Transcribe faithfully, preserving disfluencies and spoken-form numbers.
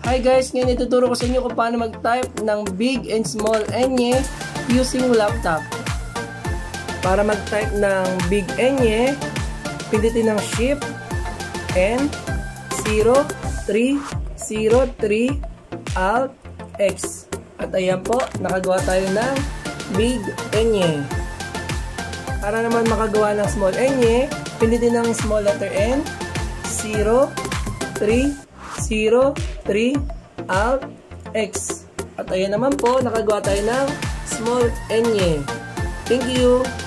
Hi guys, ngayon ituturo ko sa inyo kung paano mag-type ng big and small enye using laptop. Para mag-type ng big enye, pindutin ng Shift and zero three zero three Alt X. At ayan po, nakagawa tayo ng big enye. Para naman makagawa ng small enye, pindutin ng small letter N, zero three zero three Alt X. At ayan naman po, nakagawa tayo ng small enye. Thank you!